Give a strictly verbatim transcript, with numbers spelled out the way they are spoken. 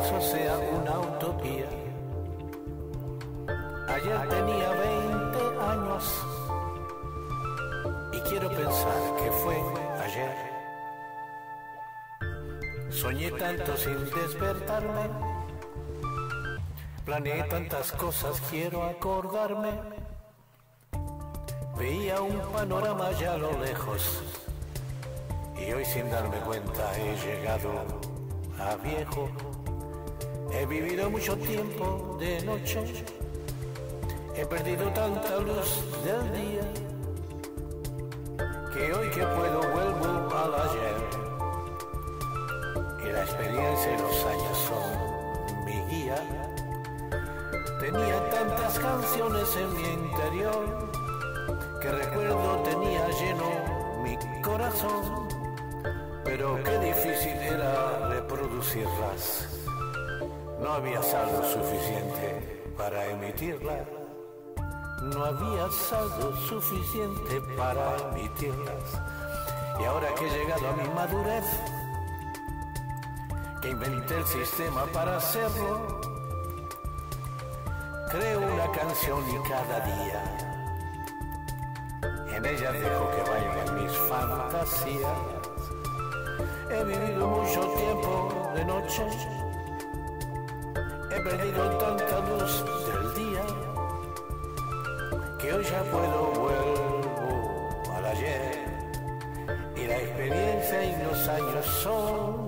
eso sea una utopía. Ayer tenía veinte años y quiero pensar que fue ayer. Soñé tanto sin despertarme, planeé tantas cosas, quiero acordarme. Veía un panorama ya a lo lejos y hoy sin darme cuenta he llegado a viejo. He vivido mucho tiempo de noche, he perdido tanta luz del día, que hoy que puedo vuelvo al ayer. Y la experiencia y los años son mi guía. Tenía tantas canciones en mi interior, que recuerdo tenía lleno mi corazón, pero qué difícil era reproducirlas. No había saldo suficiente para emitirlas. No había saldo suficiente para emitirlas. Y ahora que he llegado a mi madurez, que inventé el sistema para hacerlo, creo una canción y cada día en ella dejo que bailen mis fantasías. He vivido mucho tiempo de noche, he perdido tanta luz del día, que hoy ya puedo vuelvo al ayer. Y la experiencia y los años son